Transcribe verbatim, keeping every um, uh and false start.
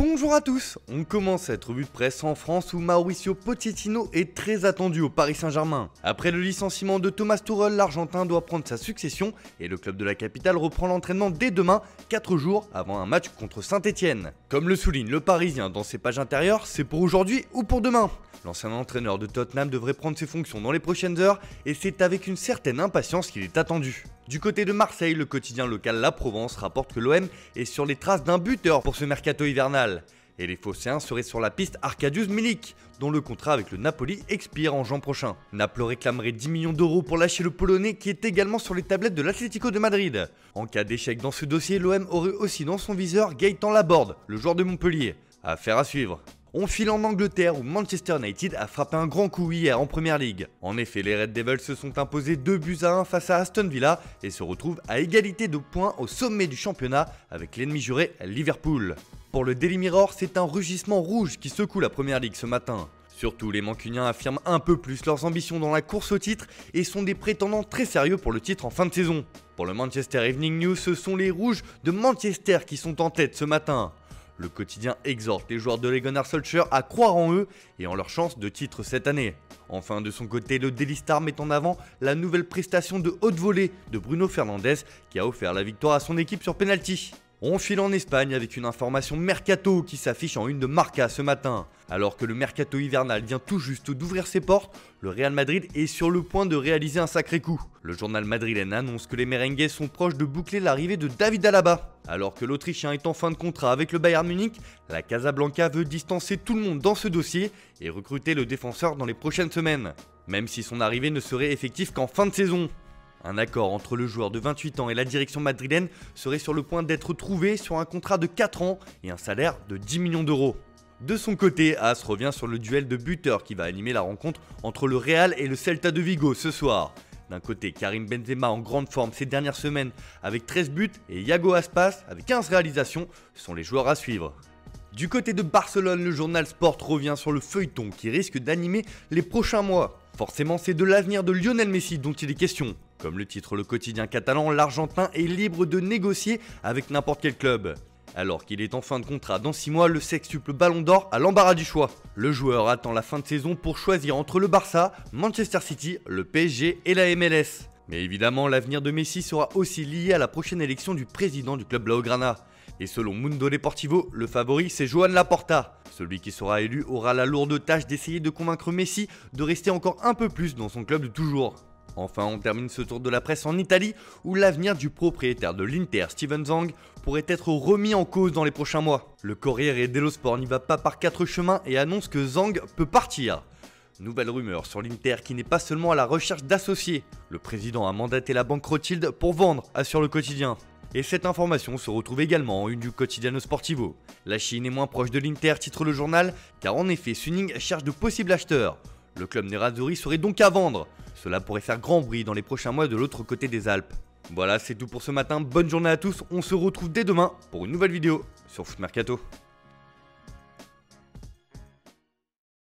Bonjour à tous, on commence cette revue de presse en France où Mauricio Pochettino est très attendu au Paris Saint-Germain. Après le licenciement de Thomas Tuchel, l'Argentin doit prendre sa succession et le club de la capitale reprend l'entraînement dès demain, quatre jours avant un match contre Saint-Etienne. Comme le souligne le Parisien dans ses pages intérieures, c'est pour aujourd'hui ou pour demain. L'ancien entraîneur de Tottenham devrait prendre ses fonctions dans les prochaines heures et c'est avec une certaine impatience qu'il est attendu. Du côté de Marseille, le quotidien local La Provence rapporte que l'O M est sur les traces d'un buteur pour ce mercato hivernal. Et les Phocéens seraient sur la piste Arkadiusz Milik, dont le contrat avec le Napoli expire en juin prochain. Naples réclamerait dix millions d'euros pour lâcher le Polonais qui est également sur les tablettes de l'Atlético de Madrid. En cas d'échec dans ce dossier, l'O M aurait aussi dans son viseur Gaëtan Laborde, le joueur de Montpellier. Affaire à suivre. On file en Angleterre où Manchester United a frappé un grand coup hier en Premier League. En effet, les Red Devils se sont imposés deux buts à un face à Aston Villa et se retrouvent à égalité de points au sommet du championnat avec l'ennemi juré Liverpool. Pour le Daily Mirror, c'est un rugissement rouge qui secoue la Premier League ce matin. Surtout, les Mancuniens affirment un peu plus leurs ambitions dans la course au titre et sont des prétendants très sérieux pour le titre en fin de saison. Pour le Manchester Evening News, ce sont les Rouges de Manchester qui sont en tête ce matin. Le quotidien exhorte les joueurs de Ole Gunnar Solskjaer à croire en eux et en leur chance de titre cette année. Enfin, de son côté, le Daily Star met en avant la nouvelle prestation de haute volée de Bruno Fernandes qui a offert la victoire à son équipe sur penalty. On file en Espagne avec une information mercato qui s'affiche en une de Marca ce matin. Alors que le mercato hivernal vient tout juste d'ouvrir ses portes, le Real Madrid est sur le point de réaliser un sacré coup. Le journal madrilène annonce que les merengues sont proches de boucler l'arrivée de David Alaba. Alors que l'Autrichien est en fin de contrat avec le Bayern Munich, la Casablanca veut distancer tout le monde dans ce dossier et recruter le défenseur dans les prochaines semaines. Même si son arrivée ne serait effective qu'en fin de saison. Un accord entre le joueur de vingt-huit ans et la direction madrilène serait sur le point d'être trouvé sur un contrat de quatre ans et un salaire de dix millions d'euros. De son côté, As revient sur le duel de buteurs qui va animer la rencontre entre le Real et le Celta de Vigo ce soir. D'un côté, Karim Benzema en grande forme ces dernières semaines avec treize buts et Iago Aspas avec quinze réalisations sont les joueurs à suivre. Du côté de Barcelone, le journal Sport revient sur le feuilleton qui risque d'animer les prochains mois. Forcément, c'est de l'avenir de Lionel Messi dont il est question. Comme le titre le quotidien catalan, l'Argentin est libre de négocier avec n'importe quel club. Alors qu'il est en fin de contrat dans six mois, le sextuple Ballon d'Or a l'embarras du choix. Le joueur attend la fin de saison pour choisir entre le Barça, Manchester City, le P S G et la M L S. Mais évidemment, l'avenir de Messi sera aussi lié à la prochaine élection du président du club Blaugrana. Et selon Mundo Deportivo, le favori c'est Joan Laporta. Celui qui sera élu aura la lourde tâche d'essayer de convaincre Messi de rester encore un peu plus dans son club de toujours. Enfin, on termine ce tour de la presse en Italie où l'avenir du propriétaire de l'Inter, Steven Zang, pourrait être remis en cause dans les prochains mois. Le Corriere dello Sport n'y va pas par quatre chemins et annonce que Zang peut partir. Nouvelle rumeur sur l'Inter qui n'est pas seulement à la recherche d'associés. Le président a mandaté la banque Rothschild pour vendre, assure le quotidien. Et cette information se retrouve également en une du Quotidiano Sportivo. La Chine est moins proche de l'Inter, titre le journal, car en effet Suning cherche de possibles acheteurs. Le club Nerazzurri serait donc à vendre. Cela pourrait faire grand bruit dans les prochains mois de l'autre côté des Alpes. Voilà, c'est tout pour ce matin, bonne journée à tous, on se retrouve dès demain pour une nouvelle vidéo sur Foot Mercato.